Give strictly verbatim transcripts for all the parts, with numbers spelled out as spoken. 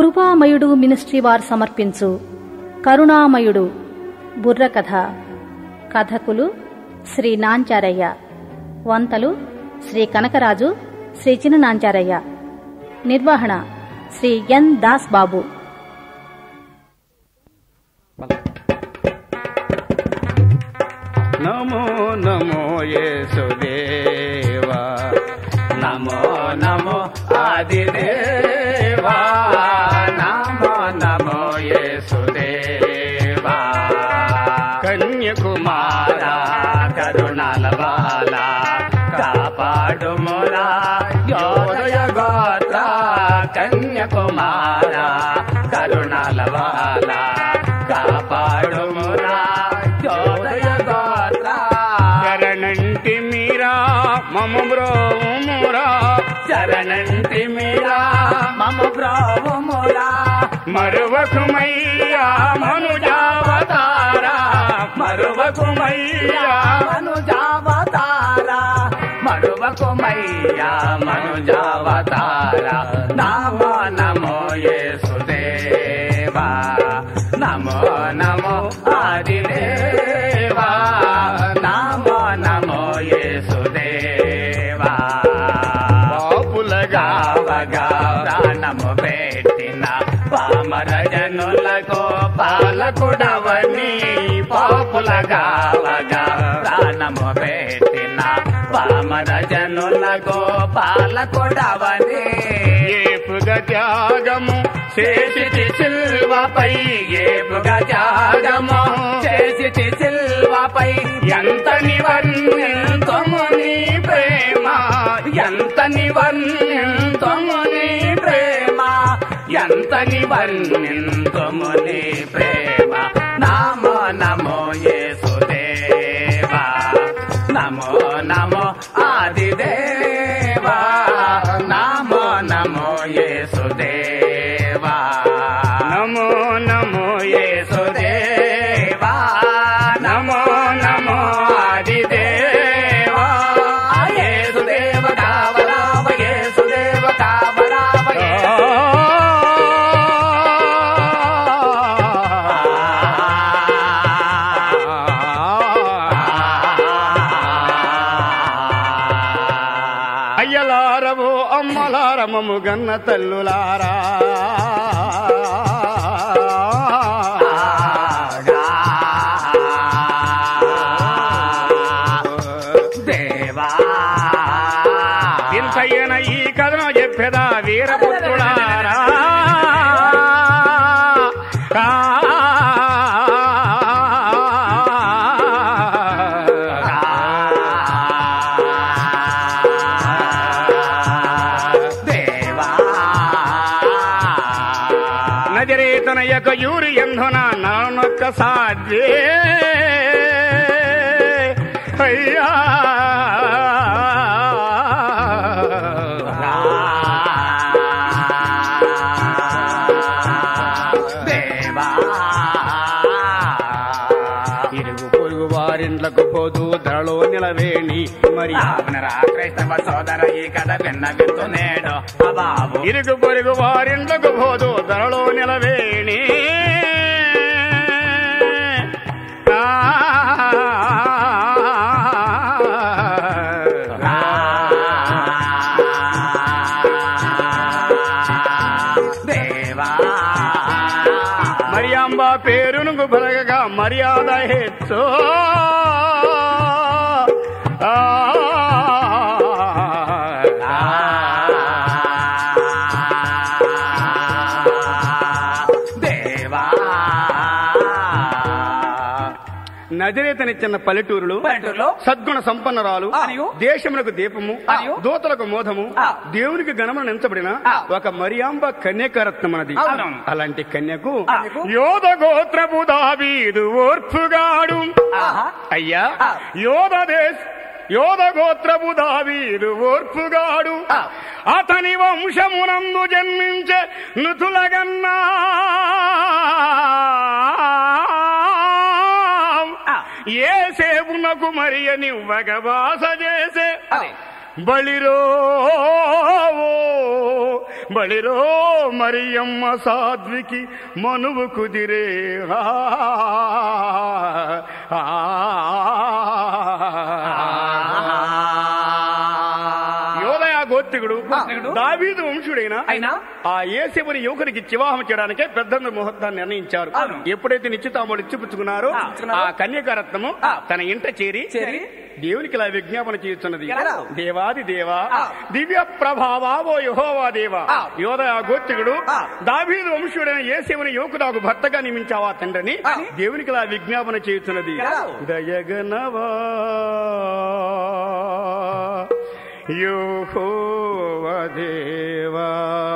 కృపామయుడు ministry వారు సమర్పించు కరుణామయుడు బుర్రకథ. కథకులు శ్రీ నాంచారయ్య, వంతలు శ్రీ కనకరాజు, శ్రీ చిన్న నాంచారయ్య, నిర్వహణ శ్రీ ఎన్ దాస్ బాబు. నమో నమో యేసుదేవా, నమో నమో ఆదిదేవా, నమో నమో యేసుదేవా. కన్యకుమారా కరుణాల బాలా, కాపాడుమురా యోదయ గోత్ర. కన్యకుమారా కరుణాల బాలా, కాపాడుమురా యోదయ గోత్ర. శరణంటి మీరా మమ బ్రోమురా, శరణంటి మీరా మమ బ్రోమురా. మరువకుమయ్యా మనుజావతారా, మరువకుమయ్యా మనుజావతారా, మరువకుమయ్యా మనుజావతారా. నమో నమో యేసుదేవా, నమో నమో ఆదిదేవా, నమో నమో యేసుదేవా. పాపులగావగా ప్రాణము పెట్టిన పామర జనులకు పాలకుడవని, పాపులగావగా ప్రాణము పెట్టిన పామర జనులకు పాలకుడవని. ఏపుగా త్యాగము చేసిటి సిల్వపై, ఏపుగా త్యాగము చేసిటి సిల్వపై. ఎంత నివర్ణింతుము నీ ప్రేమ, ఎంత నివర్ణింతుము నీ ప్రేమ, ఎంత నివర్ణింతుము నీ ప్రేమ. నమో నమో యేసుదేవా, నమో నమో ఆదిదేవా, నమో నమో యేసుదేవా, నమో నమో యేసుదేవా, నమో నమో ఆదిదేవా. యేసుదేవ కావరావ, యేసుదేవ కావరావ, అయ్యలారవో అమ్మలారమము గన్న తల్లులారా. దేవా ఇంతయ్యన ఈ కథను చెప్పేదా వీరపుత్రులారా. నజరేతన యొక్క యూరి ఎందున నానొక్క సాధ్యే అయ్యా. దేవా ఇరుగు పొరుగు వారింట్లకు పోదు ధరలో నిలవేణి. మరి క్రైస్తవ సోదర ఈ కథ విన్న వింటునేడు బాబు. ఇరుగు పొరుగు వారింట్లకు పోదు ధరలో నిలవేణి. దేవా మరియాంబ పేరును బలగగా మర్యాద హెచ్చు. నజరేతని చిన్న పల్లెటూరులో సద్గుణ సంపన్నరాలు, దేశములకు దీపము, దూతలకు మోదము, దేవునికి గణమును నించబడిన ఒక మరియాంబ కన్యకరత్నమనది. అలాంటి కన్యకు యోధ గోత్రపు దావీదు ఓర్పుగాడు. అయ్యా యోధ దేశ యోధ గోత్రపు దావీదు ఓర్పుగాడు. అతని వంశమునందు జన్మించే నుతులగన్నా ఏ సేపునకు మరియ నివ్వగ వాస చేసే బలిరో బళిరో మరియమ్మ సాధ్వికి మనువు కుదిరే గోత్రికుడు దావీదు వంశుడైన ఆ యేసేపుని యువకునికి వివాహం చేయడానికే పెద్ద ముహూర్తాన్ని నిర్ణయించారు. ఎప్పుడైతే నిశ్చితాంబులు ఇచ్చిపుచ్చుకున్నారో ఆ కన్యకారత్నము తన ఇంట చేరి దేవునికి ఇలా విజ్ఞాపన చేస్తున్నది. దేవాది దేవా దివ్య ప్రభావో యెహోవా దేవా, యోదయ గోత్రికుడు దావీదు వంశుడైన యేసేపుని యువకు నాకు భర్తగా నియమించావా తండ్రిని దేవునికి ఇలా విజ్ఞాపన చేస్తున్నది. దయగనవా యెహోవా దేవా,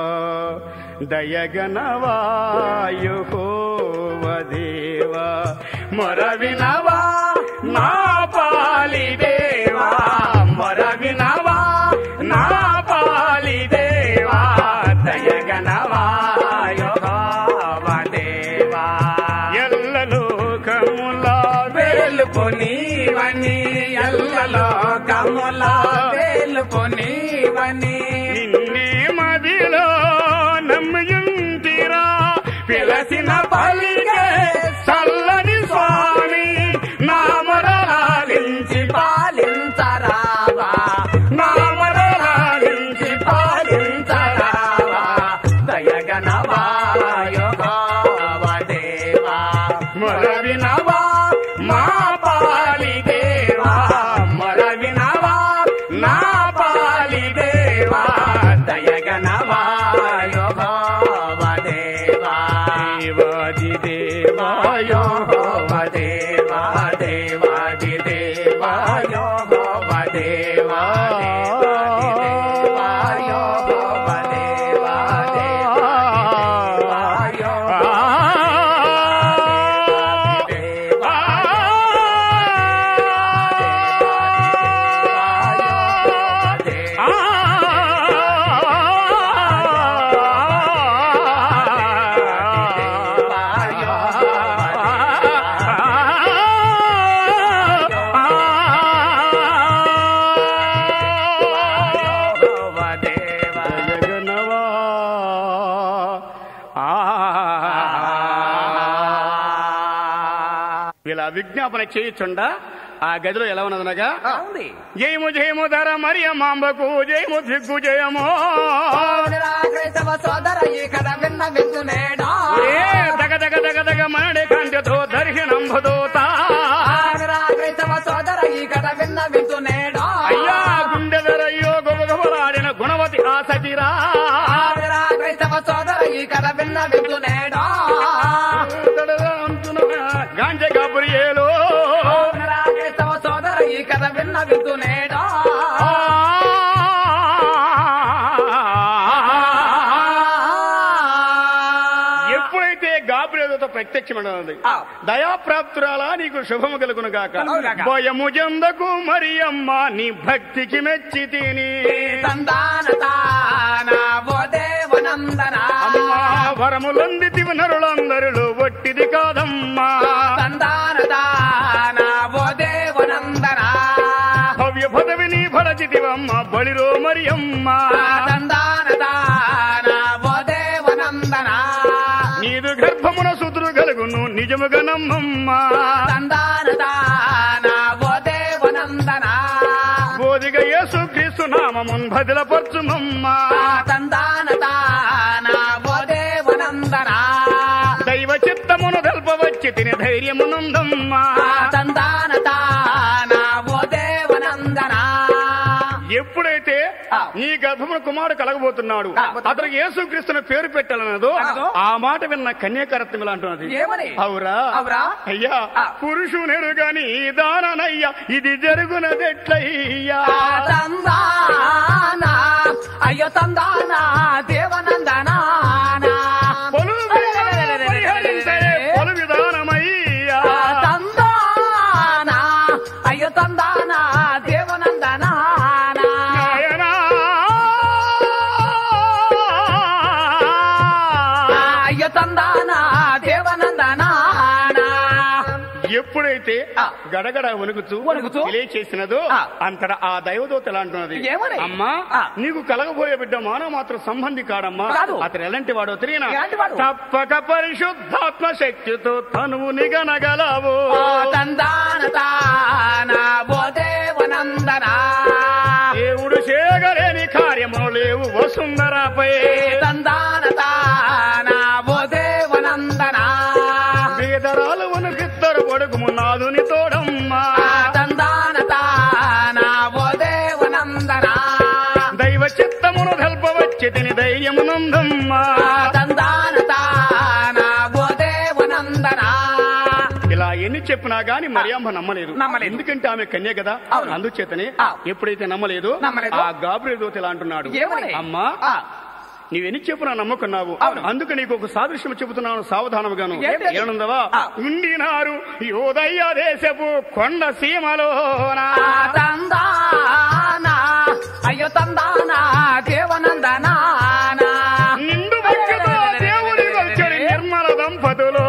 దయగనవా యెహోవా దేవా, మొరవినవా నా పాలి దేవా, మొరవినవా నా పాలి దేవా, దయగనవా యెహోవా దేవా. ఎల్లలోకముల వెలుపొనివని, ఎల్లలోకముల వెలుపొనివని, నిన్నే మదిలో నమ్మియుంటిరా పిలసిన పలికే చల్లని స్వామి, నామరాలించి పాలించరావా, నామరాలించి పాలించరావా, దయగనవా యెహోవా దేవా, మొరవినవా మా పాలి దేవా, మొరవినవా నా పాలి దేవా, దయగనవా యెహోవా దేవా. దేవాది దేవా యెహోవా దేవా, దేవాది దేవా యెహోవా దేవా, దేవాది దేవా యెహోవా దేవా, దేవాది దేవా ఇలా విజ్ఞాపన చేయుచుండా ఆ గదిలో ఎలా ఉన్నదనగా, జయము జయము ధర మరియ మాంబకు జయము దిగ్గు జయము, దగ దగ దగ దగ మరణి కంఠతో దర్శనంబదోత, అయ్యా గుండె ధరయ్యో గొబగొబలాడిన గుణవతి ఆ సతిరా, గాంజ గబ్రియేలో ఎప్పుడైతే గాబ్రియేలుతో ప్రత్యక్షమైనది, దయాప్రాప్తురాలా నీకు శుభము కలుగును గాక, భయము జందకు మరియమ్మ నీ భక్తికి మెచ్చి తిని, వరములందితివి నరులందరిలో వట్టిది కాదమ్మా, భవ్య పదవిని భరచితివమ్మ బళిరో మరియమ్మ, నీదు గర్భమున సుతురు కలుగును నిజముగా నమ్మమ్మ, బోధిగా యేసుక్రీస్తు నామమున్ భదిలపరచుమమ్మ, దైవ చిత్తమును తెల్పవచ్చి తిని ధైర్యమునందమ్మ, ఎప్పుడైతే నీ గర్భమున కుమారుడు కలగబోతున్నాడు అతనికి యేసుక్రీస్తుని పేరు పెట్టాలన్నదో ఆ మాట విన్న కన్యాకరత్నం ఇలా అంటున్నది, అవురా అయ్యా పురుషునేడు గాని దాననయ్యా ఇది జరుగునదెట్లయ్యా, అయ్యో తందానా దేవనందనా పలు పలు విధానమయ్యా, తందానా అయ్యో తందానా దేవనందనా ఎప్పుడైతే గడగడ వణుకుతూ వణుకుతూ తెలియచేసినదో అంతటా ఆ దైవదూత ఎలా అంటున్నది, ఏమని? అమ్మా నీకు కలగబోయే బిడ్డ మానవ మాత్రం సంబంధి కాడమ్మా, అతను ఎలాంటి వాడో తెలియనా, తప్పక పరిశుద్ధాత్మ శక్తితో తనువు నిగనగలవు. దేవుడు చేయగలేని కార్యములు లేవు వసుంధరాపై. వేదరాలు వనకిద్దరు కొడుకు నాదుని తోడమ్మా. దైవ చిత్తమును తెల్పవచ్చి తిని ధైర్యమునందమ్మా. ఇలా ఎన్ని చెప్పినా గాని మరియమ్మ నమ్మలేదు. ఎందుకంటే ఆమె కన్య కదా, అందుచేతనే ఎప్పుడైతే నమ్మలేదు ఆ గాబ్రియలు దూత ఇలా అంటున్నాడు, అమ్మా నీవెన్ని చెప్పునా నమ్ముకున్నావు, అందుకు నీకు ఒక సాదృశ్యం చెబుతున్నాను సావధానముగాను. ఏనుందవా ఉండినారు యోదయ్య దేశపు కొండ సీమలోనా. అయ్యో తందానా దేవనందనా నిండు భక్తితో దేవుడి వచ్చి నిర్మల దంపతులు.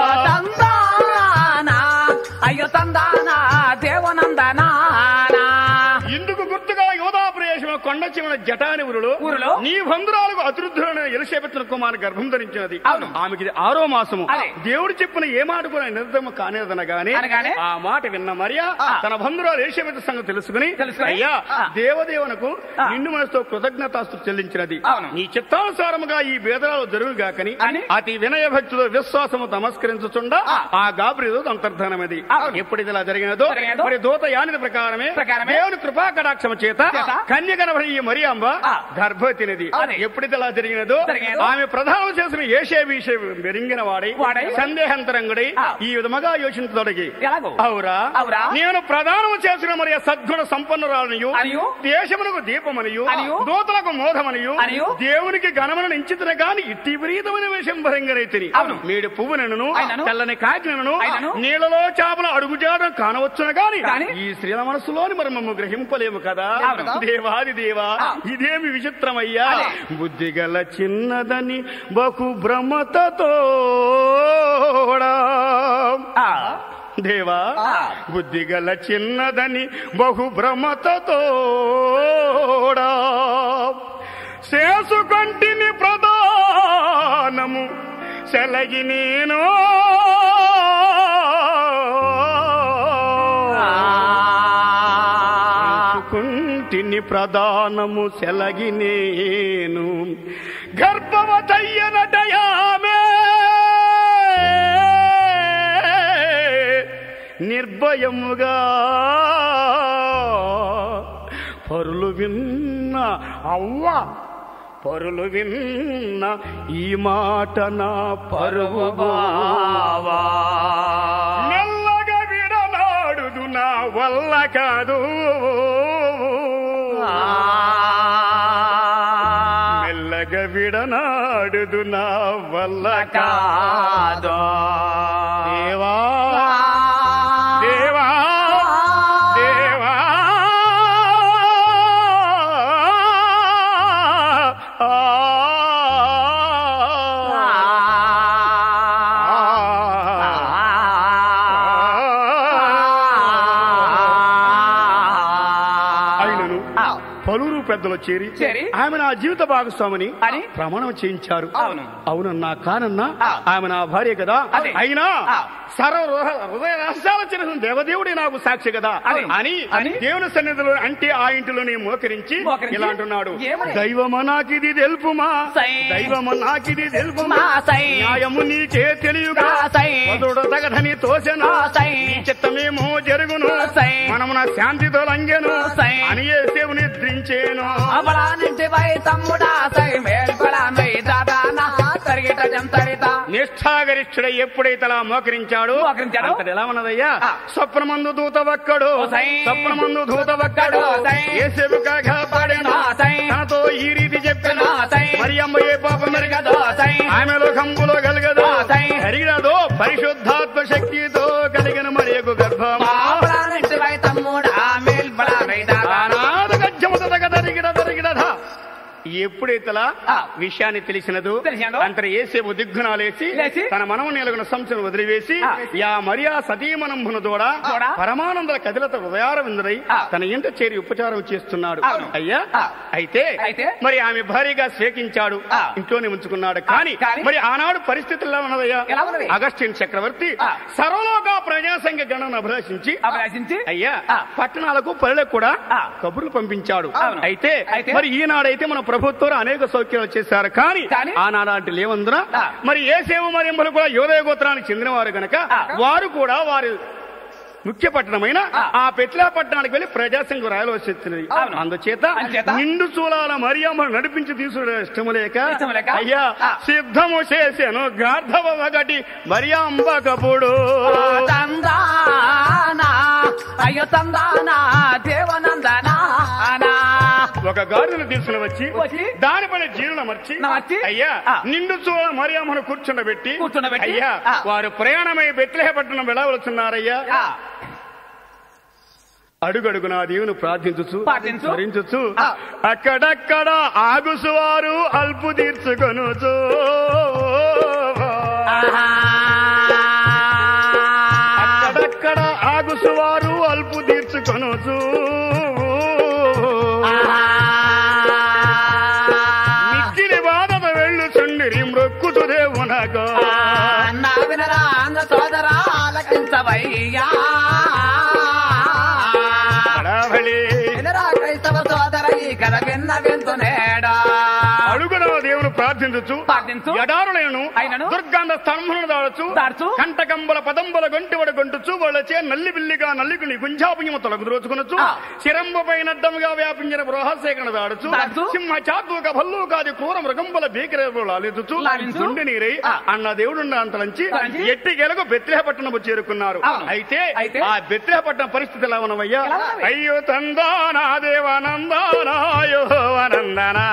అయ్యో తందానా దేవనందనా. ఇందుకు గుర్తుగా యోధాప్రదేశంలో కొండ చివన జటానివురులు నీ బంధురాలకు అతృద్ధులైన ఎలిషబెత్ కుమార్ గర్భం ధరించినది. ఆమెకి ఆరో మాసము. దేవుడు చెప్పిన ఏ మాట కూడా నిర్ధమ కానేదనగానే ఆ మాట విన్న మరియా తన బంధురాలు ఎలిషబెత్ సంగతి తెలుసుకుని, అయ్యా దేవదేవునకు నిండు మనసుతో కృతజ్ఞతాస్తు చెల్లించినది. నీ చిత్తానుసారముగా ఈ భేదరాలు జరుగుగాకని అతి వినయ భక్తులు విశ్వాసము తమస్కరించుచుండా ఆ గాబ్రియలు అంతర్ధానమది. ఎప్పుడైతే ఇలా జరిగినదో మరి దూత యానిది ప్రకారమే దేవుని కృపా కటాక్షము చేత కన్యకనబడి ఈ మరియమ్మ గర్భవతినిది. ఎప్పుడైతే ఇలా జరిగినదో ఆమె ప్రధానం చేసిన ఏషే విషయం మెరింగిన వాడై సందేహంతరంగుడై ఈ విధముగా యోచించదొడిగి, అవురా నేను ప్రధానం చేసిన మరి సద్గుణ సంపన్నురాలనియు దేశమునకు దీపమనియు దూతలకు మోధమనియు దేవునికి గణమను ఇంచితున గాని ఇట్టి విపరీతమైన విషయం భరింగరైతిని. మేడు పువ్వునను తెల్లని కాకినను నీళ్లలో చేపల అడుగుజాడడం కానవచ్చున గాని ఈ స్త్రీల మనస్సులోని మర్మము గ్రహింపలేము కదా. దేవాది దేవా ఇదేమి విచిత్రమయ్యా, బుద్ధిగల చిన్నదని బహు భ్రమతతోడా. దేవా బుద్ధిగల చిన్నదని బహు భ్రమతతోడా చేసుకొంటిని ప్రధానము సెలగి నేను కుంటిని ప్రధానము సెలగి నేను గర్భవతయ్యనటయామే నిర్భయముగా పరులు విన్న అవ్వ పరులు విన్న ఈ మాట నా పరువు బావా. మెల్లగా విడనాడుదు నా వల్ల కాదు, మెల్లగా విడనాడుదు నా వల్ల కాదు. దేవా దేవా దేవా పలువురు పెద్దలు చేరి ఆమె నా జీవిత భాగస్వామిని ప్రమాణం చేయించారు. అవునన్నా కానన్నా ఆమె నా భార్య కదా, అయినా సర్వ హృదయ రహస్యాల చిన్న దేవదేవుడే నాకు సాక్షి కదా అని దేవుని సన్నిధిలో అంటే ఆ ఇంటిలోనే మోకరించి ఇలా అంటున్నాడు, దైవమ నాకిది తెలుపుమా, దైవమ నాకిది తెలుపుమా, న్యాయము నీకే తెలియగా తగదని తోసెను, చిత్తమేమో జరుగును, మనమున శాంతితో లంగెను అని యేసు నిద్రించేను. నిష్ఠాగరిష్ఠుడ ఎప్పుడైతే అలా మోకరించాడు ఎలా ఉన్నదయ్యా, స్వప్నమందు దూత ఒక్కడు, స్వప్నమందు దూత ఒక్కడు యేసేపు కాపాడేను, తనతో ఈ రీతి చెప్పాను, మరి అమ్మ ఏ పాపం మెరగదు, ఆమెలో కంపులో కలగదు, కలిగినదో పరిశుద్ధాత్మ శక్తితో కలిగిన మరి గర్భం ఎప్పుడు ఎప్పుడైతే విషయాన్ని తెలిసినదు అంతర ఏసేపు దిగ్గునాలేసి తన మనము నెలగున సంశయం వదిలివేసి యా మరియా సతీమనంభున దూడ పరమానంద కదిలత హృదయార విందురై తన ఇంట చేరి ఉపచారం చేస్తున్నాడు. అయ్యా అయితే మరి ఆమె భారీగా స్వీకరించాడు, ఇంట్లోనే ఉంచుకున్నాడు. కానీ మరి ఆనాడు పరిస్థితులు ఎలా ఉన్నదయ్యా? అగస్టిన్ చక్రవర్తి సర్వలోక ప్రజాసంఘ గణన అభిలాషించి అయ్యా పట్టణాలకు పల్లెలకు కూడా కబుర్లు పంపించాడు. అయితే మరి ఈనాడైతే మన ప్రభుత్వం అనేక సౌఖ్యాలు చేశారు. కానీ ఆనాడు లేవందున మరి ఏసేవు మరియంబులు కూడా యోదయ గోత్రానికి చెందినవారు గనక వారు కూడా వారి ముఖ్య పట్టణమైన ఆ పెట్లా పట్టణానికి వెళ్లి ప్రజాసంఘం రాయవలసి వచ్చింది. అందుచేత నిండు చూలాల మరియమ్మ నడిపించి తీసుకునే ఇష్టము లేక అయ్యా సిద్ధము చేశాను గార్ధవ ఒకటి మరియమ్మ కపుడు అయ్యో తందానా దేవనందనా ఒక గాడిదను తీసుకుని వచ్చి దానిపైన జీర్ణ మర్చి అయ్యా నిండు చూల మరియమ్మను కూర్చుండబెట్టి అయ్యా వారు ప్రయాణమై బెత్లెహేము పట్టణం వెళ్ళవలసిన్నారయ్యా. అడుగడుగునా దేవుని ప్రార్థించుచు స్మరించుచు అక్కడక్కడ ఆగుసువారు అల్పు తీర్చుకొనుచు అక్కడక్కడ ఆగుసువారు అల్పు తీర్చుకొనుచు మిక్కిలి బాధత వెళ్ళుచుండిరి మ్రొక్కుతు దేవునగా నా వినరా అంగ సోదరా ఆలకించవయ్యా క్రైస్తవ సోదర ఈ కథ విన్న వింటునేడా అడుగున దేవుని ప్రార్థించు ఎడారులను దుర్గంధ స్తంభమును దాడచ్చు దాడుచు కంటకంబల పదంబల గొంటివడ గొంటుచు వాళ్ళచే నల్లి బిల్లిగా నల్లికుని గుంజాపుణ్యము తొలగు ద్రోచుకునొచ్చు చిరంబపై నడ్డముగా వ్యాపించిన బృహసేకను దాడచ్చు సింహ చాతుక భల్లూకాది క్రూర మృగంబల భీకరేచుచు దుండి నీరై అన్న దేవుడు అంతలంచి ఎట్టి గెలకు బెత్లెహేము పట్టణము చేరుకున్నారు. అయితే ఆ బెత్లెహేము పట్టణం పరిస్థితి ఎలా ఉన్నవయ్యా? అయ్యో తందానా దేవానందానాయో ఆనందనా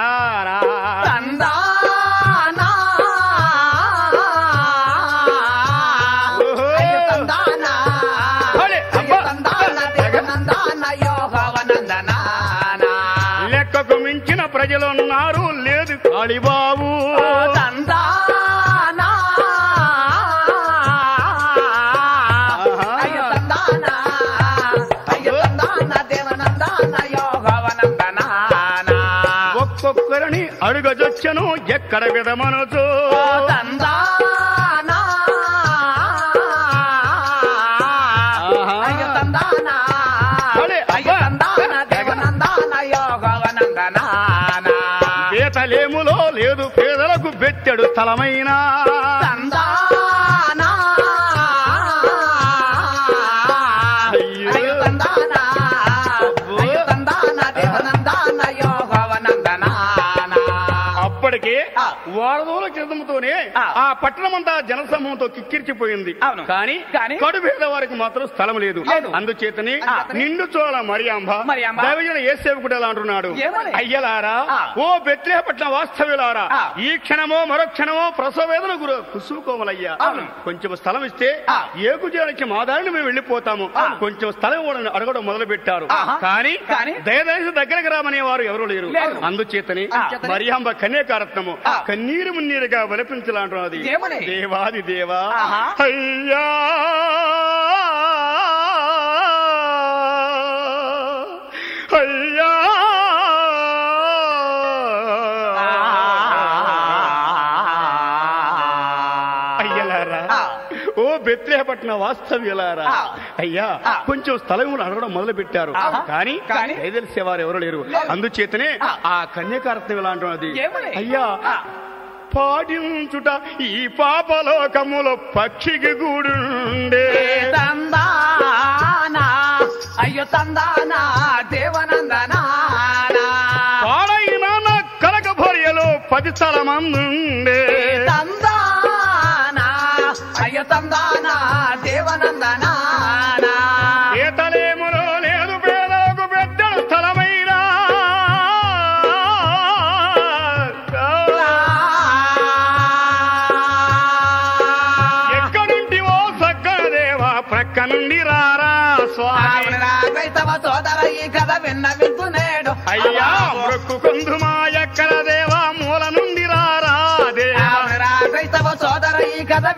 తందానా తందానా తందానా యోగవనందనా లెక్కకు మించిన ప్రజలున్నారు లేదు కాళీబాబు తందానా అయ్యో తందానా అయ్యో తందానా దేవనందనా యోగవనందనా ఒక్కొక్కరిని అడుగజొచ్చను ఎక్కడ విధమనచు తందానా అయ్యో తందానా అయ్యో తందానా దేవనందనా యోగవనందనా బేతలేములో లేదు పేదలకు బెత్తెడు స్థలమైనా తందానా అయ్యో తందానా అయ్యో తందానా దేవనందనా యోగవనందనా అప్పటికే వారదూల క్రితంతోనే ఆ పట్టణమంతా జనసమూహంతో కిక్కిరిచిపోయింది. కానీ కడు పేద వారికి మాత్రం స్థలం లేదు. అందుచేతని నిండు చూడాల మరియాంబ దైవజన యేసేవుకుడు ఎలా అంటున్నాడు? అయ్యలారా ఓ బెత్లెహేము పట్టణ వాస్తవ్యులారా ఈ క్షణమో మరో క్షణమో ప్రసవ వేదన గురు కుసుకోమలయ్యా కొంచెం స్థలం ఇస్తే ఏకుజానికి మా దారిని మేము వెళ్ళిపోతాము, కొంచెం స్థలం అడగడం మొదలు పెట్టారు. కానీ దయదయసి దగ్గరకు రామనే వారు ఎవరు లేరు. అందుచేతని మరియాంబ కన్యాకారత్నము కన్నీరు మున్నీరుగా వలపించాలంటున్నది. దేవాది దేవా అయ్యా అయ్యా అయ్యలారా ఓ బెత్లెహేము పట్టణ వాస్తవ్యులారా అయ్యా కొంచెం స్థలం అడగడం మొదలు పెట్టారు. కానీ తెలిసేవారు ఎవరు లేరు. అందుచేతనే ఆ కన్యాకారత్నం ఎలా అంటున్నది? అయ్యా పాటించుట ఈ పాపలోకములో పక్షికి గూడుండే తందానా అయ్యో తందానా దేవనందనా పాడైన కలక భర్యలో పది స్థలమందుండే తందానా అయ్యో తందానా దేవనందనా ఏతలేములో లేదు పేదలకు పెద్ద స్థలమైనా ఎక్కడుంటివో సక్కదేవా ప్రక్క నుండి రారా స్వామి క్రైస్తవ సోదర ఈ కథ విన్న వింటునేడు అయ్యా మొక్కు కొందుమా ఎక్కడ దేవా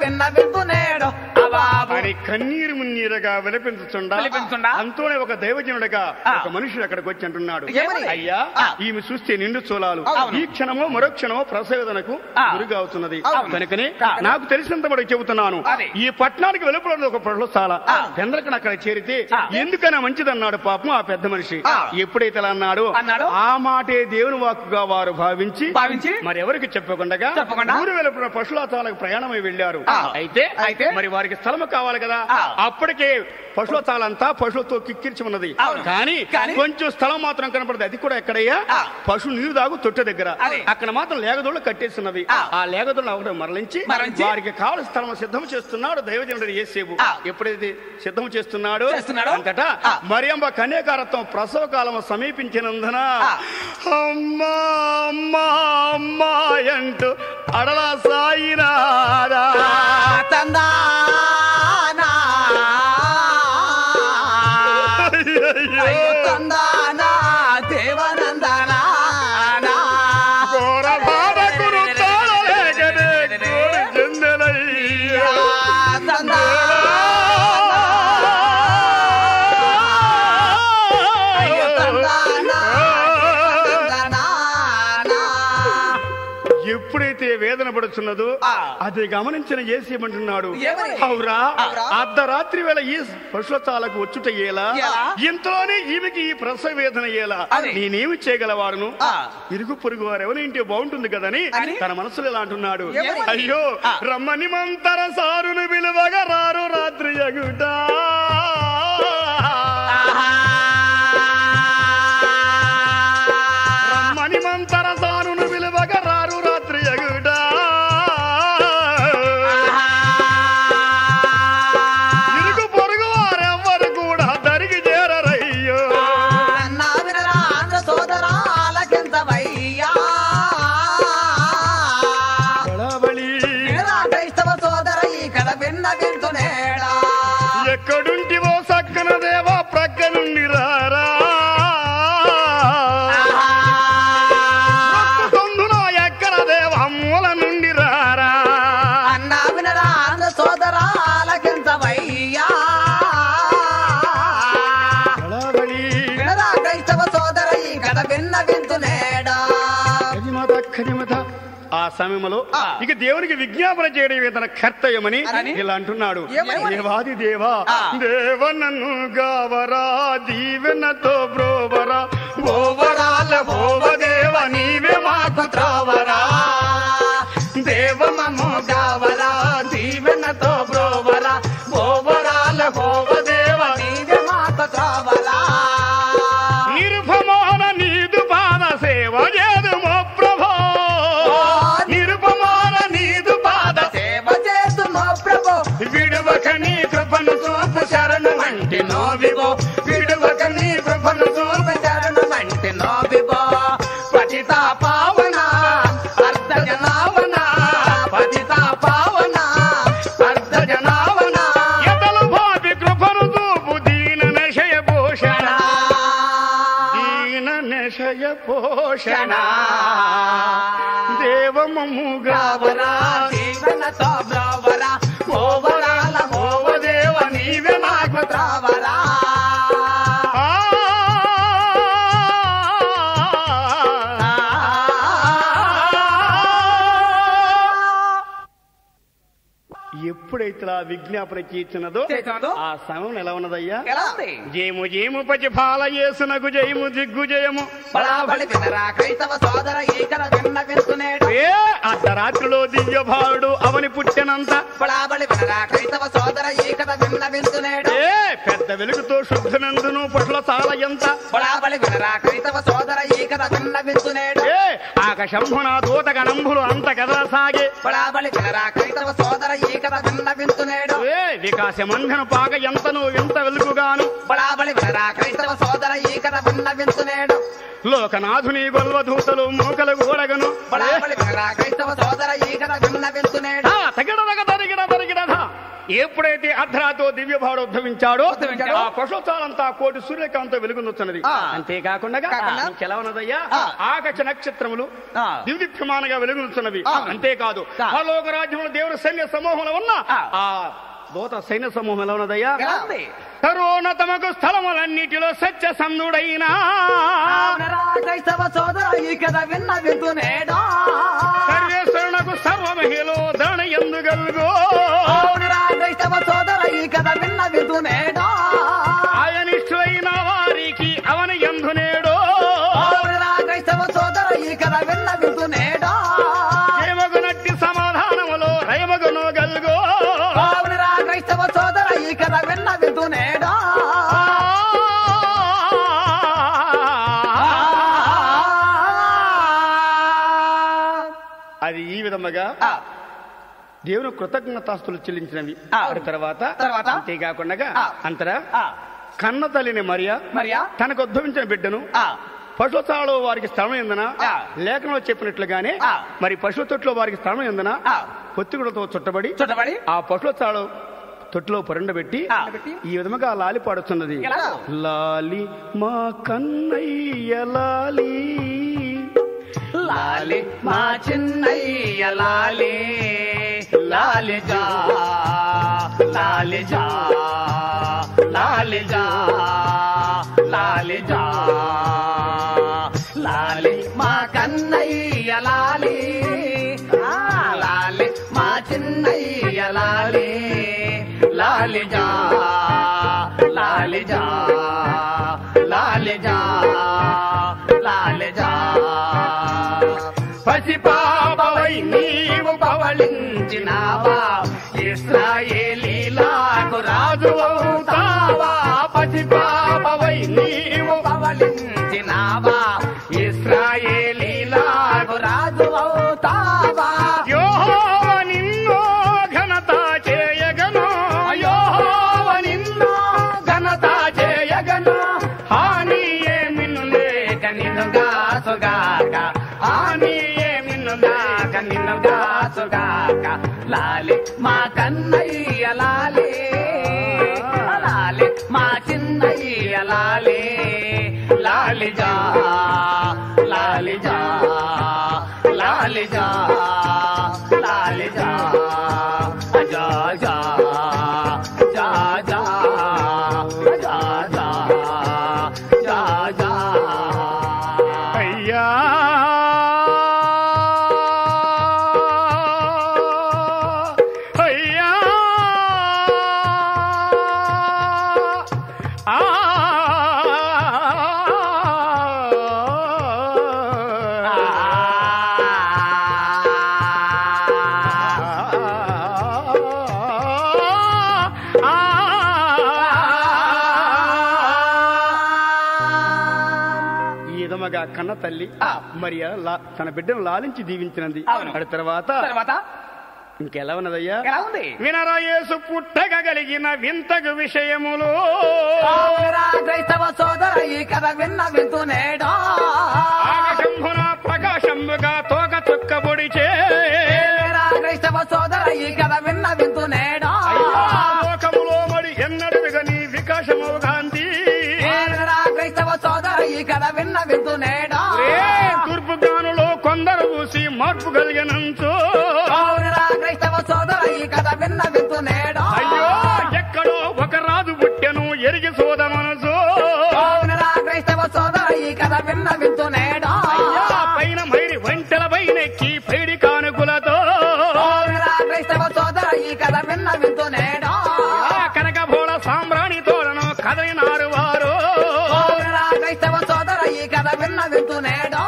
పిన్న వింటునేడు బాబు అని కన్నీరు మున్నీరుగా విలపించుచుండా విలపించుచుండా అంతోనే ఒక దైవజనుడిగా ఆ. ఒక మనుషుడు అక్కడికి వచ్చి అంటున్నాడు, ఏమని? అయ్యా ఆ. ఈమె చూస్తే నిండు చూలాలు, అవును. ఈ క్షణమో మరో క్షణమో ప్రసవేదనకు ఆ. గురిగా అవుతున్నది. అవును. కనుకనే ఆ. నాకు తెలిసినంత మటుకు చెబుతున్నాను, అదే. ఈ పట్టణానికి వెలుపల ఒక ప్రహ్లాల ఆ. చంద్రకణ అక్కడ చేరితే ఆ. ఎందుకైనా మంచిదన్నాడు పాపం ఆ పెద్ద మనిషి. ఆ. ఎప్పుడైతే అలా అన్నాడు అన్నాడు. ఆ మాటే దేవుని వాక్కుగా వారు భావించి భావించి మరి ఎవరికి చెప్పకుండా చెప్పకుండా ఊరు వెలుపల పశులాతాలకు ప్రయాణమై వెళ్లారు. ఆ. అయితే అయితే మరి వారికి స్థలము కావాలి కదా, ఆ. అప్పటికే పశులతాలంతా పశువులతో కిక్కిరిచి ఉన్నది. అవును. కానీ కానీ కొంచెం స్థలం మాత్రం కనపడదు. అది కూడా ఎక్కడయ్యా, ఆ. పశువు నీరు దాగు తొట్టె దగ్గర. అదే. అక్కడ మాత్రం లేగదోళ్ళు కట్టేస్తున్నది. ఆ. ఆ లేగదోళ్ళు ఒకటి మరలించి మరలించి వారికి కావలసిన స్థలం సిద్ధం చేస్తున్నాడు దైవజనుడు యేసేపు. ఆ. ఎప్పుడైతే సిద్ధం చేస్తున్నాడు చేస్తున్నాడు. అంతటా ఆ. మరియమ్మ కన్యాకారత్వం ప్రసవ కాలం సమీపించినందున ఆ. అమ్మా అమ్మా అమ్మా అంటూ అడలా సాయినారా తందానా అయ్యో తందానా దేవనందనా ఘోర బాధకును తాళలేకనే కోడి చెందెనయ్యా. అయ్యో తందానా ఎప్పుడైతే వేదన పడుతున్నదో ఆ. అది గమనించిన యేసేమంటున్నాడు, ఏమని? అవురా అవురా? అర్ధరాత్రి వేళ ఈ పశులతాలకు వచ్చుట ఎలా, ఎలా? ఇంతలోనే ఈమెకి ఈ ప్రసవ వేదన ఎలా, అది. నేనేమి చేయగలవాడును, ఆ. ఇరుగు పొరుగు వారు ఎవరి ఇంటి బాగుంటుంది కదని అని? తన మనసులో ఎలా అంటున్నాడు, ఏమని? అయ్యో ఆ. రమ్మని మంతర సారును విలువగా రారు రాత్రి అగుట రమ్మని మంతర సారును విలువగా రారు రాత్రి అగుట ఇరుగు పొరుగు వారెవ్వరు కూడా దరికి చేరరయ్యో నా వినరా ఆంధ్ర సోదరా ఆలకించవయ్యా బళబళి వినరా క్రైస్తవ సోదర ఇక్కడ విన్న వింటునేడా ఎక్కడుంటివో సక్కన దేవా ప్రక్క నుండి రారా సందులో ఎక్కడ దేవా మూల నుండి రారా అన్నా వినరా ఆంధ్ర సోదరా ఆలకించవయ్యా బళబళి వినరా క్రైస్తవ సోదర ఇక్కడ విన్న వింటునేడా కరిమత కరిమత ఆ సమయంలో ఆ. ఇక దేవునికి విజ్ఞాపన చేయడం తన కర్తవ్యమని అని? ఇలా అంటున్నాడు, ఏమని? దేవాది దేవా ఆ. దేవ నన్ను గావరా దీవెనతో బ్రోవరా ఓవరాల ఓవ దేవ నీవే మాకు త్రావరా దేవమము గావరా దీవెనతో బ్రోవరా ఓవరాల ఓవ దేవ నీవే మాకు త్రావరా నిరుపమాన నీదు పాద సేవ చేదుమో ప్రభో నిరుపమాన నీదు పాద సేవ చేస్తున్నో ప్రభు విడువక నీ కృపను చూపు శరణు అంటే నోవిగో విడువక నీ కృపను చూపి శరణమంటి నోవిగో పతిత పావన అర్ధ జనావన పతిత పావన అర్ధ జనావన ఎదలు భావి కృపను చూపు దీన నశయ పోషణ దీన నశయ పోషణ దేవమము గావరా జీవనతో బ్రోవరా ఓవరాల ఓవ దేవ నీవే మాకు త్రావరా ఆ. ఎప్పుడైతే ఆ విజ్ఞాపన చేసినదో చేసినదో ఆ సమయం ఎలా ఉన్నదయ్యా, ఎలా ఉంది జయము జయము పచి పాల యేసునకు జయము దిగ్గుజయము బళాబళి వినరా క్రైస్తవ సోదర ఈకల విన్న వింటునేడు ఏ అర్ధరాత్రిలో దివ్యభావుడు అవని పుట్టినంత బళాబళి వినరా క్రైస్తవ సోదర ఈకల విన్న వింటునేడు ఏ పెద్ద వెలుగుతో శుద్ధనందును పట్ల తాళ ఎంత బళాబళి వినరా క్రైస్తవ సోదర ఈకల విన్న వింటునేడు ఏ ఆకాశంభున దూత గణంభులు అంత కదల సాగే బళాబళి వినరా క్రైస్తవ సోదర ఈకల విన్న వింటునేడు ఏ వికాసమంధను పాక ఎంతను ఎంత వెలుగుగాను బళాబళి వినరా క్రైస్తవ సోదర ఈకల విన్న వింటునేడు లోకనాథుని గొల్వధూతలు మూకలు గోడగను బళాబళి వినరా క్రైస్తవ సోదర ఈకల విన్న వింటునేడు తగిడదగ తరిగిడ తరిగిడధ ఎప్పుడైతే అర్ధరాతో దివ్య భావుడు ఉద్భవించాడో ఉద్భవించాడో, ఆ పశుచాలంతా కోటి సూర్యకాంతం వెలుగునుతున్నది. అంతేకాకుండా ఇంకెలవనదయ్యా ఆకాశ నక్షత్రములు దివ్యమానగా వెలుగునుతున్నవి. అంతేకాదు పరలోక రాజ్యంలో దేవుడు సైన్య సమూహంలో ఉన్న ఆ దూత సైన్య సమూహం ఎలా ఉన్నదయ్యా? కరోనా తమకు స్థలములన్నిటిలో సత్య సందుడైనా సర్వేశ్వరునకు సర్వమహిలో ధరణ ఎందుగలుగో ఆయనిష్ఠులైన వారికి అవన ఎందునేడో దేవగు నట్టి సమాధానములో రయమగునో గల్గో అది ఈ విధముగా దేవుని కృతజ్ఞతాస్తులు చెల్లించినవి. తర్వాత అంతేకాకుండా అంతరా కన్న తల్లిని మరియా మరియా తనకు ఉద్భవించిన బిడ్డను పశుశాలలో వారికి స్థలం ఎందున లేఖనంలో చెప్పినట్లుగానే మరి పశువు తొట్టులో వారికి స్థలం ఎందున పొత్తిగుడతో చుట్టబడి చుట్టబడి ఆ పశుశాలలో తొట్టులో పరుండబెట్టి ఈ విధముగా లాలి పాడుతున్నది. లాలి మా కన్నయ్య లాలి లాలి మా చిన్నయ్య లాలి లాలి జా లాలి జా లాలి జా లాలి జా లాలి మా కన్నయ్య లాలి లాలి మా చిన్నయ్య లాలి లాలి జా లాలి జా లాలి జా లాలి జా పసిపాపవై నీవు పవళించినావా ఇశ్రాయేలీలకు రాజు అవుతావా పసిపాపవై నీవు పవళించినావా ఇశ్రాయేలీలకు రాజు అవుతావా యెహోవ నిన్ను ఘనత చేయగను యెహోవ నిన్ను ఘనత చేయగను హాని ఏమిను లేక నిన్నుగా సుగాక హాని నిన్నుగాక నిన్నుగా సుగాక లాలి మా కన్నయ్య లాలి లాలి మా చిన్నయ్య లాలి లాలి జా లాలి జా లాలి జా లాలి జా జా జా జా జా జా జా జా జా అయ్యా అయ్యా ఆ కన్న తల్లి మరియా తన బిడ్డను లాలించి దీవించినది. అటు తర్వాత తర్వాత ఇంకెలా ఉన్నదయ్యా? ఎలా ఉంది? వినరా యేసు పుట్టగలిగిన వింతగు విషయములు క్రైస్తవ సోదర ఈ కథ విన్న వింటునేడా ఆకాశంభున ప్రకాశంబుగా తోక చుక్క పొడిచే క్రైస్తవ సోదర ఈ కథ విన్న వింటునేడా లోకములో మడి ఎన్నడుగని వికాసము గాంధీ క్రైస్తవ సోదర ఈ కథ విన్న వింటునేడా తూర్పు గానులో కొందరు ఊసి మార్పు కలిగినంచు క్రైస్తవ సోదర ఈ కథ విన్న వింటునేడా అయ్యో ఎక్కడో ఒక రాజు పుట్టెను ఎరిగి సోద మనసు క్రైస్తవ సోదర ఈ కథ విన్న వింటునేడా పైన మైరి వంటల పైనెక్కి పైడి కానుకులతో క్రైస్తవ సోదర ఈ కథ విన్న వింటునేడా కనక భోళ సాంబ్రాణి తోడను కదలినారు వారు క్రైస్తవ సోదర ఈ కథ విన్న వింటునేడా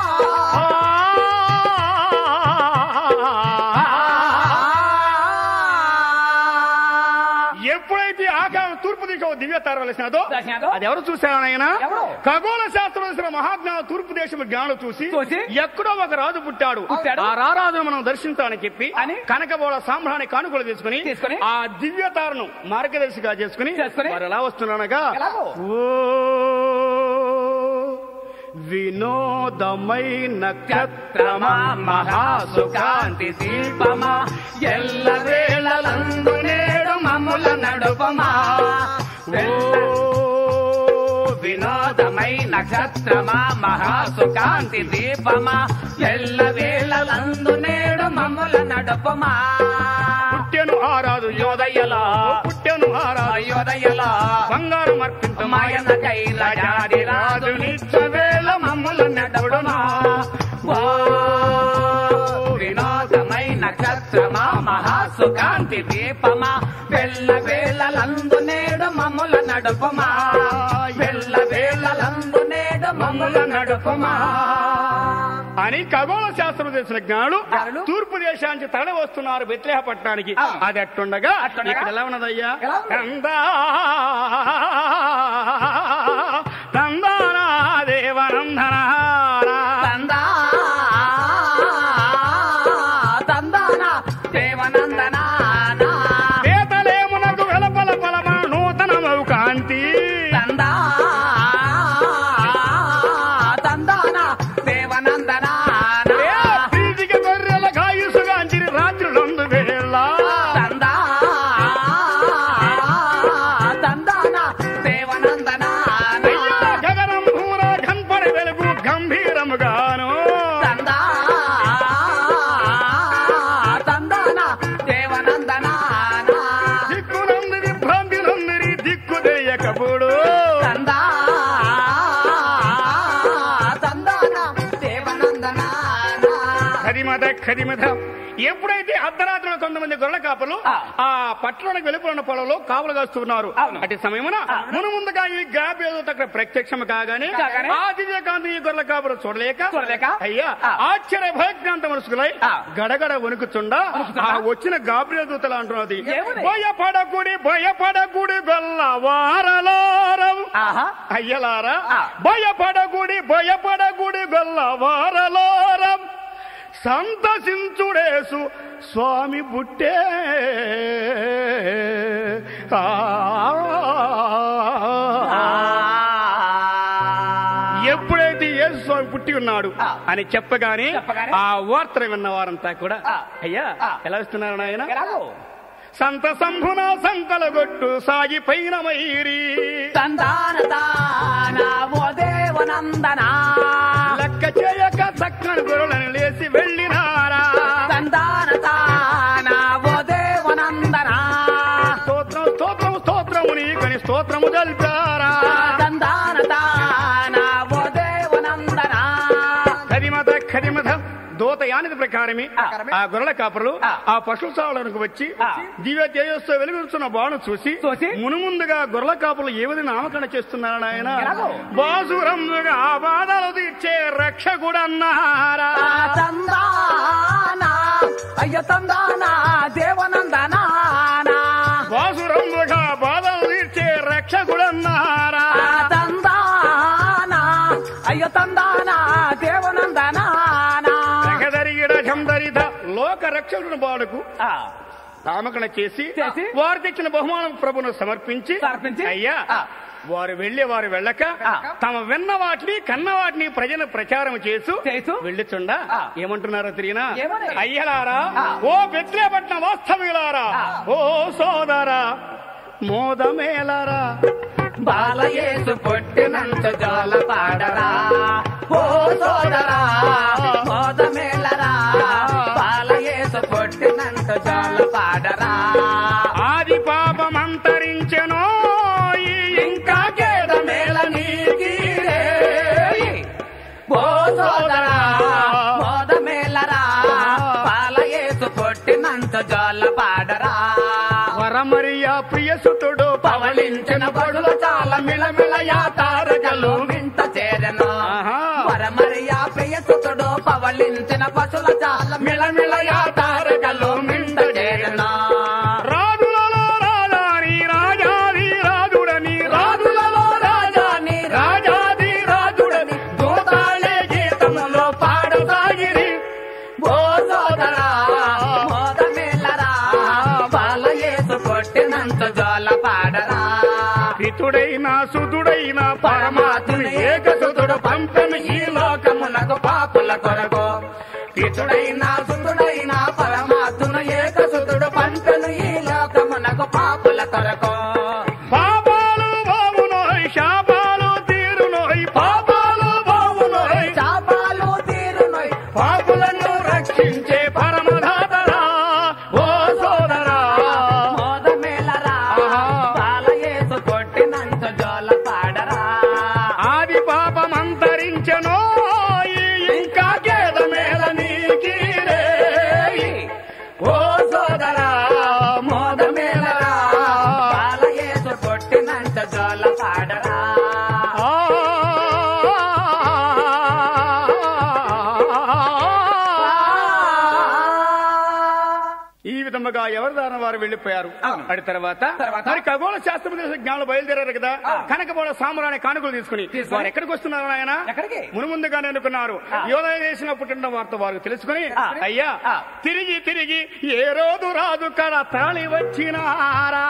ఎప్పుడైతే ఆకాశం తూర్పు దిశ దివ్య తారవలసినదో అది ఎవరు చూశారు ఆయన? ఖగోళ శాస్త్రం వేసిన మహాజ్ఞాన తూర్పు దేశం జ్ఞానం చూసి ఎక్కడో ఒక రాజు పుట్టాడు, ఆ రారాజును మనం దర్శించాలని చెప్పి కనకబోళ సాంబ్రాణి కానుకలు తీసుకుని ఆ దివ్య తారను మార్గదర్శిగా చేసుకుని వారు ఎలా వస్తున్నానగా ఓ వినోదమై నక్షత్రమా మహాసుకాంతి దీపమా ఎల్ల వేళలందు నేడు మమ్మ మమ్ముల నడుపమా వినోదమై నక్షత్రమా మహాసుకాంతి దీపమా ఎల్ల వేళలందు నేడు మమ్ముల నడుపమా పుట్టెను ఆరాదు యోదయలా పుట్టెను ఆరాదు యోదయలా బంగారం అర్పించు మాయన కైలాడి రాజు నిత్య వేళ మమ్ముల నడుపమా వినోదమై నక్షత్రమా మహాసుకాంతి దీపమా వెళ్ళ వేళలందు నేడు మమ్ముల నడుపమా వెళ్ళ వేళలందు నేడు మమ్ముల నడుపమా అని ఖగోళ శాస్త్రం తెలిసిన జ్ఞానులు తూర్పు దేశానికి తరలి వస్తున్నారు బెత్లెహేపట్నానికి. అది అట్టుండగా ఇక్కడ ఎలా ఉన్నదయ్యా తందా తందానా దేవనందనా తందా తందానా దేవనందనా వేతలేమునకు వెలపల పలమా నూతనమౌ కాంతి తందా తందానా దేవనందనా ప్రీతికి గొర్రెల కాయుసుగాంచిరి రాత్రులందు వేళ తందా తందానా దేవనందనా గగనం భూర గంపడి వెలుగు గంభీరముగాను తందా తందానా దేవనందనా దిక్కునంది విభ్రాంతినందిరి దిక్కు తెలియకప్పుడు తందా తందానా దేవనందనా ఖరిమద ఖరిమద ఎప్పుడైతే అర్ధరాత్రి కొంతమంది గొర్రెల కాపలు ఆ పట్టణానికి వెలుపున్న పొలంలో కాపులు కాస్తున్నారు. అటు సమయమున మును ముందుగా ఈ గాబేదూత అక్కడ ప్రత్యక్షం కాగానే ఆ దివ్యకాంతి ఈ గొర్రెల కాపులు చూడలేక చూడలేక అయ్యా ఆశ్చర్య భయజ్ఞాంత మనసుకులై గడగడ వణుకుచుండా ఆ వచ్చిన గాబ్రియదూతలు అంటున్నది భయపడకుడి భయపడకుడి గొల్లవారలారం అయ్యలారా భయపడకుడి భయపడకుడి గొల్లవారలారం సంతసించుడేసు స్వామి బుట్టే ఎప్పుడైతే యేసు స్వామి పుట్టి ఉన్నాడు అని చెప్పగానే ఆ వార్త విన్న వారంతా కూడా అయ్యా ఎలా వస్తున్నారు నాయన సంత సంభున సంకలగొట్టు సాగిపోయిన మైరి తందాన తానా ఓ దేవనందనా లెక్క చేయక చక్కని గొర్రెలను లేసి వెళ్ళినారా తందాన తానా ఓ దేవనందనా స్తోత్రం స్తోత్రం స్తోత్రము నీకని స్తోత్రము తెలిపారా తందాన తానా ఓ దేవనందనా ఖరిమద ఖరిమద దూత యానిది ప్రకారమే ఆ గొర్రెల కాపరులు ఆ పశుశాలకు వచ్చి దివ్య తేజస్సు వెలుగుతున్న బాణం చూసి మునుముందుగా గొర్రెల కాపులు ఏ విధంగా నామకరణ చేస్తున్నారని ఆయన బాసురంగా బాధలు తీర్చే రక్షకుడన్నారా అయ్య తందానా దేవనందనా బాసురంగా బాధలు తీర్చే రక్షకుడన్నారా తందానా అయ్య తందానా దేవనందనా లోక రక్షకుడు బాడుకు నామకరణ చేసి వారు తెచ్చిన బహుమానం ప్రభును సమర్పించి అయ్యా వారు వెళ్లి వారు వెళ్ళక తమ విన్న వాటిని కన్న వాటిని ప్రజలు ప్రచారం చేస్తూ వెళ్ళుచుండా ఏమంటున్నారో తిరిగినా అయ్యలారా ఓ బెత్లెహేపట్నం వాస్తవ్యులారా ఓ సోదరా మోదమేలరా బాలయేసు పొట్టినంత జోల పాడరా ఓ సోదరా మోదమేలరా బాలయేసు పొట్టినంత జోల పాడరా ఆది పాపమంతరించెనో ఇంకా కేదమేల నీకీరే ఓ సోదరా మోదమేలరా బాలయేసు పొట్టినంత జోల పాడరా వరమరియా ప్రియసుతుడు పవలించిన బడుల చాలా మిలమిలయా తారకలు వింత చేరను వరమరియా ప్రియసుతుడు పవలించిన పశుల చాలా మిలమిలయా తారకలు వింత చేరను రాజులలో రాజాని రాజాది రాజుడని రాజులలో రాజాని రాజాది రాజుడని దూతాలే గీతములో పాడసాగిరి ఓ సోదరా మోదమేలరా బాలయేసు కొట్టినంత జోల పాడరా పితుడైన సుతుడైన పరమాత్ముని ఏకసుతుడు పంపెను ఈ లోకమునకు పాపుల కొరకు పితుడైన సుతుడైన పరమాత్ముని ఏకసుతుడు పంపెను ఈ లోకమునకు పాపుల జోల పాడరా ఈ విధముగా ఎవరి దాని వారు వెళ్లిపోయారు. అడి తర్వాత మరి ఖగోళ శాస్త్రం తెలిసిన జ్ఞానులు బయలుదేరారు కదా. కనకబోళ సామ్రాణి కానుకలు తీసుకుని వారు ఎక్కడికి వస్తున్నారు ఆయన మునుముందుగానే అనుకున్నారు. యోదయ చేసిన పుట్టిన వార్త వారు తెలుసుకుని అయ్యా తిరిగి తిరిగి ఏ రోజు రాదు కడ తాళి వచ్చినారా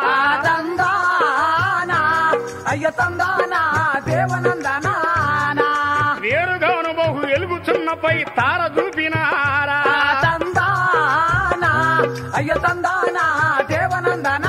అయ్య తందానా దేవనందనా వేరుగాను బహు వెలుగుచున్నపై తార చూపినారా అయ్య తందానా దేవనందనా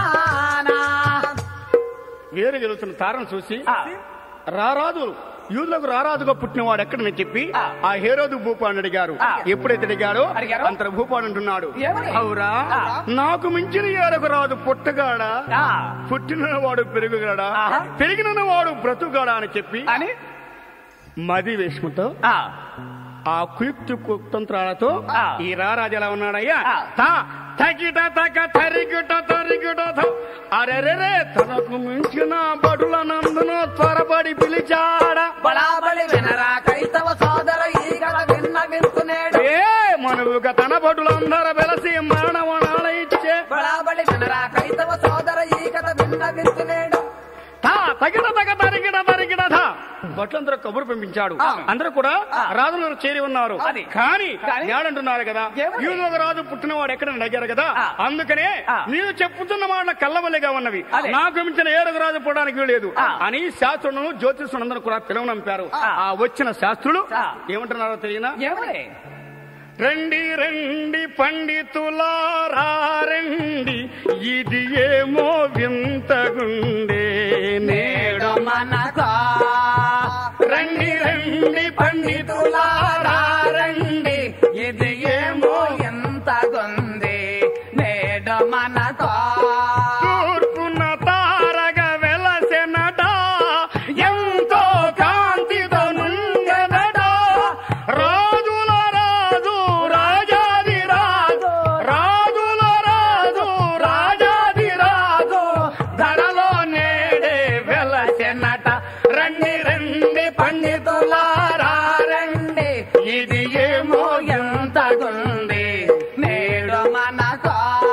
వేరు గెలుతున్న తారను చూసి రారాదు యూదులకు రారాదుగా పుట్టినవాడు ఎక్కడని చెప్పి ఆ హేరోదు భూపాడు అడిగారు. ఎప్పుడైతే అడిగాడో అంతర భూపాడు అంటున్నాడు అవురా నాకు మించిన ఏరకు రాదు పుట్టగాడా పుట్టిన వాడు పెరుగుగాడా పెరిగిన వాడు బ్రతుగాడా అని చెప్పి మది వేషముతో ఆ కుయుక్తి కుతంత్రాలతో ఈ రారాజు ఎలా ఉన్నాడయ్యా తగిట తగ తరిగిట తరిగిట అరెరెరే తనకు మించిన బడుల నందును త్వరపడి పిలిచాడా బళాబళి వినరా క్రైస్తవ సోదర ఈగల విన్న వింటునేడు ఏ మనువుగా తన బడులందరూ వెలసి మరణవనాల ఇచ్చే బళాబళి వినరా క్రైస్తవ సోదర ఈగల విన్న వింటునేడు తగిన తగ తరిగిట తరిగిట బట్లందరూ కబురు పంపించాడు. అందరూ కూడా రాజులు చేరి ఉన్నారు. కానీ ఏడంటున్నారు కదా యూదులకు రాజు పుట్టినవాడు ఎక్కడ అడిగారు కదా. అందుకనే నీవు చెప్పుతున్న మాట కళ్ళవల్లిగా ఉన్నవి నాకు మించిన ఏడుగు రాజు పుట్టడానికి వీలేదు అని శాస్త్రులను జ్యోతిష్యులందరూ కూడా పిలవనంపారు. ఆ వచ్చిన శాస్త్రులు ఏమంటున్నారో తెలియనా రండి రండి పండితులారా రండి ఇది ఏమో వింతగుండే నేడు మనకా రండి రండి పండితులారా రండి ఇది ఏమో ఎంతగుంది నేడు మనకా తూర్పున తారగా వెలసెనట ఎంతో కాంతితో నుండెనట రాజుల రాజు రాజాది రాజు రాజుల రాజు రాజాది రాజు ధరలో నేడే వెలసెనట రండి రండి పండితులారా రండి ఇది ఏమో ఎంతగుంది నేడు మనకా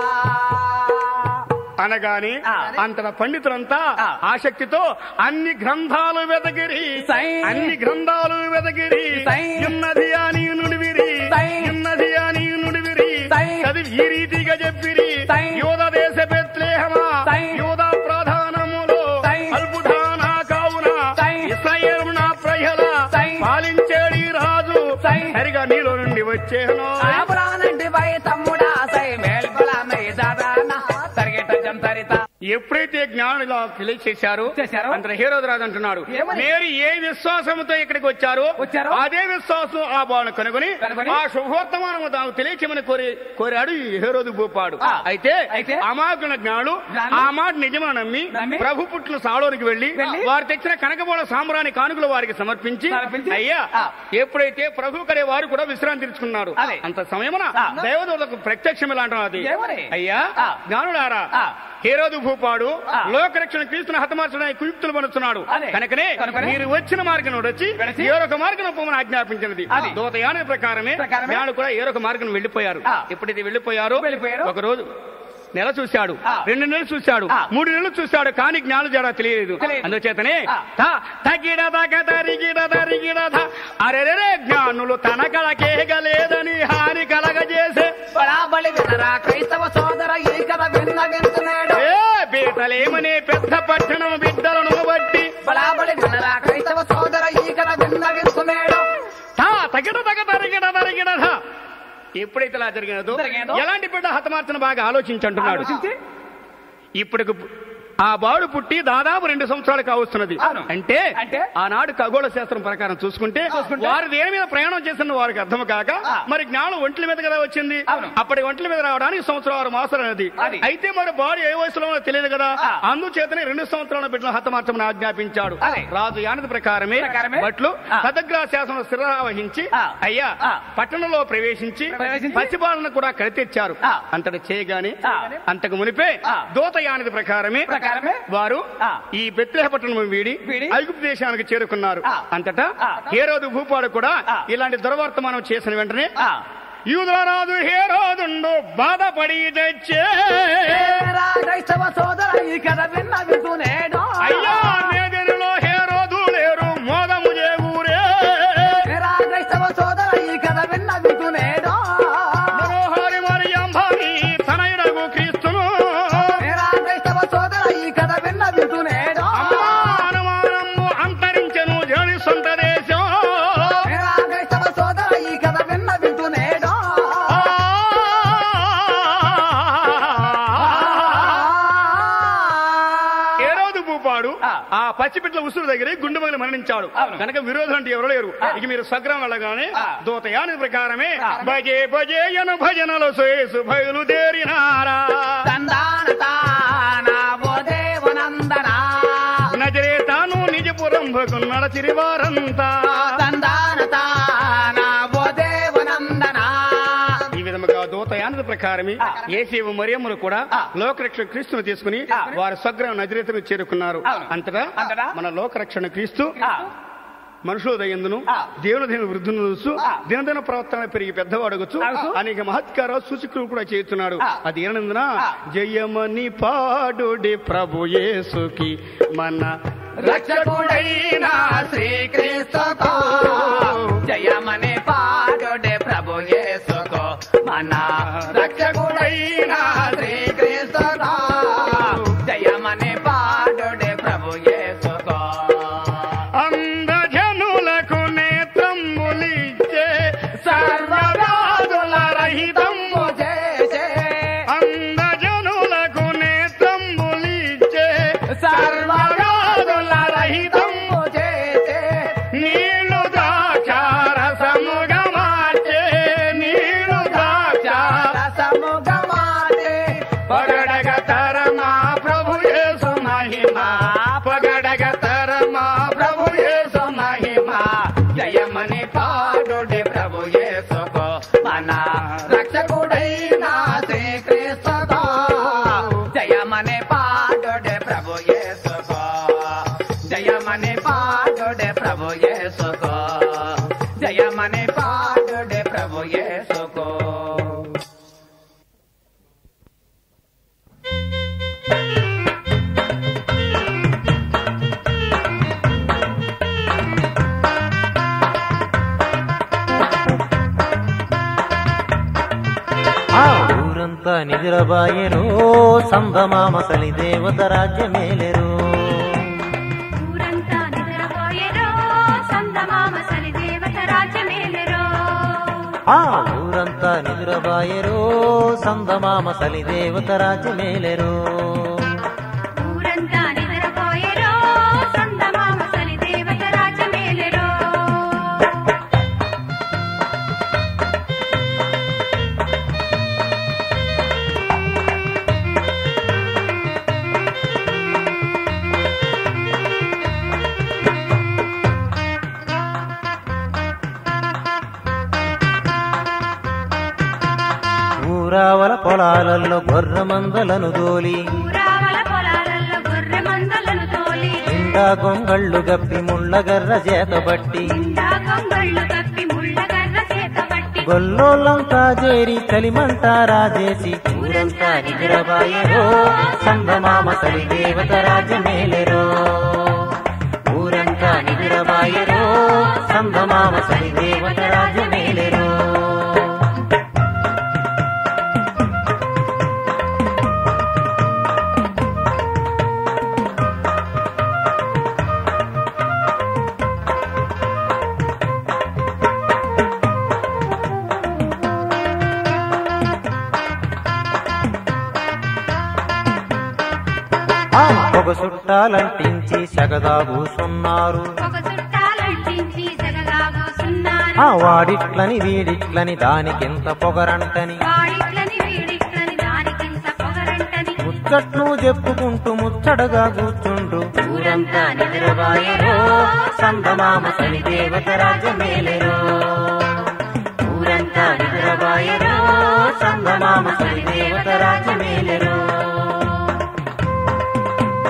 అనగాని అంతట పండితులంతా ఆసక్తితో అన్ని గ్రంథాలు వెదగిరి అన్ని గ్రంథాలు వెదగిరి ఉన్నది అని నుడివిరి ఉన్నది అని నుడివిరి చదివి ఈ రీతిగా చెప్పిరి యోధ దేశ బెత్లెహేమా యోధ ప్రధానములో అల్పుధానా కావున ఇశ్రాయేలు నా ప్రజల పాలించేడి రాజు సరిగా నీలో నుండి వచ్చేను తమ్ముడా సై మేల్పలమై దాదానా సరిగేట జంతరిత ఎప్పుడైతే జ్ఞానులు తెలియచేశారో అంత హేరోదు రాజు అంటున్నాడు మీరు ఏ విశ్వాసంతో ఇక్కడికి వచ్చారో అదే విశ్వాసం ఆ బాను కనుగొని ఆ శుభవర్తమానము తాను తెలియచేమని కోరి కోరాడు ఈ హేరోదు భూపాడు. అయితే అమాయకుల జ్ఞానులు ఆ మాట నిజమని నమ్మి ప్రభు పుట్టిన సాలోనికి వెళ్లి వారు తెచ్చిన కనకబోళ సాంబ్రాణి కానుకలు వారికి సమర్పించి అయ్యా ఎప్పుడైతే ప్రభు కడే వారు కూడా విశ్రాంతి తీసుకున్నారు అంత సమయమున దేవదూతకు ప్రత్యక్షం ఎలా అంటున్నది అయ్యా జ్ఞానులారా హేరోదు భూపాడు లోకరక్షణ క్రీస్తును హతమార్చడానికి కుయుక్తులు పనుతున్నాడు కనుకనే మీరు వచ్చిన మార్గం వచ్చి ఏరొక మార్గం పొమ్మని ఆజ్ఞాపించినది దూతయాన ప్రకారమే జ్ఞానులు కూడా ఏరొక మార్గం వెళ్లిపోయారు. ఎప్పుడైతే వెళ్లిపోయారో ఒక రోజు నెల చూశాడు, రెండు నెలలు చూశాడు, మూడు నెలలు చూశాడు, కానీ జ్ఞానం జరా తెలియలేదు. అందుచేతనే అరెరే జ్ఞానులు తన కళకేగలేదని హాని కలగజేసే క్రైస్తవ సోదర ఈ కథ విన్న వింటున్నాడు బీటలేమనే పెద్ద పట్టణం బిడ్డలను బట్టి బలాబలి వినరా క్రైస్తవ సోదర ఈ కథ విన్న వింటున్నాడు తగిడ తగ తరిగిడ తరిగిడ ఎప్పుడైతే ఇలా జరిగినదో ఎలాంటి బిడ్డ హతమార్చన బాగా ఆలోచించుంటున్నాడు. ఇప్పుడు ఆ బాడు పుట్టి దాదాపు రెండు సంవత్సరాలు కావస్తున్నది. అంటే ఆనాడు ఖగోళ శాస్త్రం ప్రకారం చూసుకుంటే వారు దేని మీద ప్రయాణం చేస్తున్న వారికి అర్థం కాక మరి జ్ఞానం ఒంట్ల మీద కదా వచ్చింది. అప్పటి ఒంట్ల మీద రావడానికి సంవత్సరం ఆరు మాసాలు అనేది. అయితే మరి బాడు ఏ వయసులో తెలియదు కదా, అందుచేతనే రెండు సంవత్సరాల బిడ్డను హతమార్చమని ఆజ్ఞాపించాడు. రాజు యానది ప్రకారమే బట్లు పదగ్రహ శాసనం శిరవహించి అయ్యా పట్టణంలో ప్రవేశించి పసిపాలను కూడా కడితెచ్చారు. అంతటి చేయగానే అంతకు మునిపే దూత యానది ప్రకారమే ప్రకారమే వారు ఆ. ఈ బెత్లెహేము పట్టణం వీడి వీడి ఐగుప్తు దేశానికి చేరుకున్నారు. ఆ. అంతటా ఆ. హేరోదు భూపాడు కూడా ఆ. ఇలాంటి దుర్వర్తమానం చేసిన వెంటనే ఆ. యూదరాజు హేరోదుండు బాధపడి తెచ్చే క్రైస్తవ సోదర ఈ కథ విన్న వింటూనేడు అయ్యా మేదెనులో హేరోదు లేరు మోదము చేకూరే క్రైస్తవ సోదర ఈ కథ విన్న వింటూనేడు మనోహరి మరియం భారీ తనయుడగు క్రీస్తును క్రైస్తవ సోదర ఈ కథ విన్న వింటూనేడు అనుమానము అంతరించెను జని సొంత దేశం క్రైస్తవ సోదర ఈ కథ విన్న వింటూనేడు ఆ పచ్చిపిట్ల ఉసురు దగ్గర గుండె మగిలి మరణించాడు. కనుక విరోధం అంటే ఎవరు లేరు. ఇక మీరు స్వగ్రం వెళ్ళగానే దూతయాని ప్రకారమే భజే భజేయను భజనలు శేసు బయలుదేరినారా నజరే తాను నిజపురం భకు నడచిరి వారంతా ఈ విధముగా దూతయాని ప్రకారమే యేసేవు మరియమ్మను కూడా లోకరక్షణ క్రీస్తును తీసుకుని వారి స్వగ్రం నజరేతుకు చేరుకున్నారు. అంతటా మన లోకరక్షణ క్రీస్తు మనుషుల దయందును దేవుని దైన వృద్ధులను చూస్తూ దినదిన ప్రవర్తన పెరిగి పెద్దవాడగొచ్చు అనేక మహత్కారాలు సూచకులు కూడా చేస్తున్నాడు. అది ఏనందున జయమని పాడుడి ప్రభు యేసుకి మన రక్షకుడైన శ్రీక్రీస్తుకు జయమని పాడుడి ప్రభు యేసుకు మన రక్షకుడైన శ్రీక్రీస్తుకు జయమని పాడుడి ప్రభు యేసుకు అందజనులకు నేత్రంబులిచ్చే సర్వవ్యాధుల రహితంబు చేసే అందజనులకు నేత్రంబులిచ్చే సర్వవ్యాధుల రహితంబు చేసే నీళ్లు ద్రాక్షారసముగా మార్చే నీళ్లు రసముగా మార్చే పగడగ తరమా ప్రభు యేసు మహిమ పగడగ తరమా ప్రభు యేసు మహిమ జయమని పాడుడి ప్రభు యేసుకు మన రక్షకుడైన శ్రీక్రీస్తుకు జయమని పాడుడి ప్రభు యేసుకు జయమని పాడుడి ప్రభు యేసుకు జయమని పాడుడి ప్రభు యేసుకు ఊరంతా నిద్రబాయెను సంభమామ సలి దేవత రాజ్యమేలెరు ఊరంతా నిద్రపోయెరో సందమామ సలి దేవత రాజ్యమేలెరో ఆ ఊరంతా నిద్రబాయెరు సంభమామ సలి దేవత రాజ్యమేలెరు ఊరంతా నిద్రపోయెరో సందమామ సలి దేవత రాజ్యమేలెరో ఊరావల పొలాలలో గొర్రె మందలను దోలి ఊరావల పొలాలలో గొర్రె మందలను తోలి నిండా గొంగళ్ళు గప్పి ముళ్ళగర్ర చేతబట్టి నిండా గొంగళ్ళు కప్పి ముళ్ళగర్ర చేతబట్టి గొల్లోళ్ళంతా చేరి కలిమంట రాజేసి ఊరంతా నిద్రబాయెరో సంభమామ సలి దేవత రాజ్యమేలెరో ఊరంతా నిద్రబాయెరో సంభమామ సలి దేవత రాజ్యమేలెరో పొగ చుట్టాలంటించి సగదా కూసున్నారు ఒక చుట్టాలంటించి జగగా కూసున్నారు ఆ వాడిట్లని వీడిట్లని దానికింత పొగరంటని వాడిట్లని వీడిట్లని దానికింత పొగరంటని ముచ్చట్లు చెప్పుకుంటూ ముచ్చటగా కూర్చుంటూ ఊరంతా నిద్రబాయెరో సంభమామ సలి దేవత రాజ్యమేలెరో ఊరంతా నిద్రబాయెరో సంభమామ సలి దేవత రాజ్యమేలెరో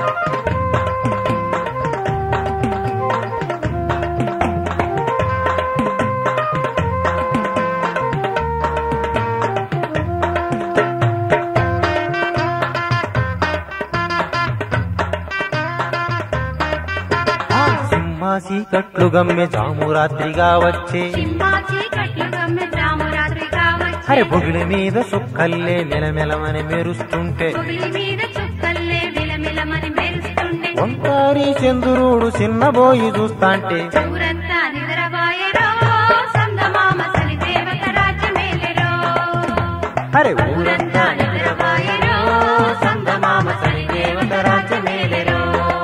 చిమ్మాసి కట్లు గమ్మె జామురాత్రిగా వచ్చే సింహాచి కట్లు గమ్మె రామరాత్రిగా వచ్చే అరే బొగిలి మీద సుక్కల్లే మెలమెలమని మెరుస్తుంటే పొగిలి మీద చుక్కల్లే విలమిలమని మెరుస్తుండే ఒంటారి చంద్రుడు చిన్నబోయి చూస్తాంటే ఊరంతా నిద్రపోయెరో సందమామ సలి దేవత రాజ్యమేలెరో అరే ఊరంతా నిద్రపోయెరో సందమామ సలి దేవత రాజ్యమేలెరో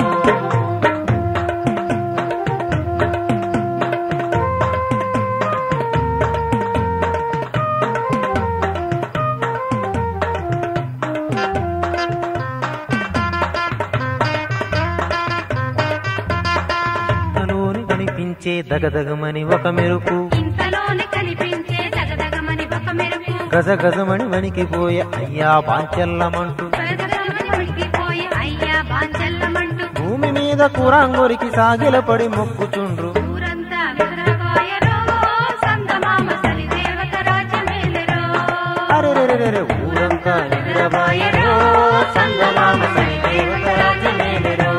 ఇంతలోని కనిపించే దగదగమని ఒక మెరుపు ఇంతలోనే కనిపించే దగదగమని ఒక మెరుపు గజ గజమని వణికిపోయే అయ్యా బాంచెల్లమంటూ గజగజమని ఉడికిపోయే అయ్యా బాంచల్లమంటూ భూమి మీద కూరాంగురికి సాగిలపడి మొక్కుచుండ్రు ఊరంతా నిద్రపోయెరో సందమామ సలి దేవత రాజ్యమేలెరో అరెరెరెరెరె ఊరంతా నిద్రపోయెరో సంగమామ సలి దేవత రాజ్యమేలెరో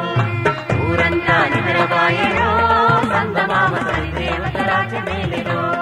ఊరంతా నిద్రపోయెరో సంగమామ సలి దేవత రాజ్యమేలెరో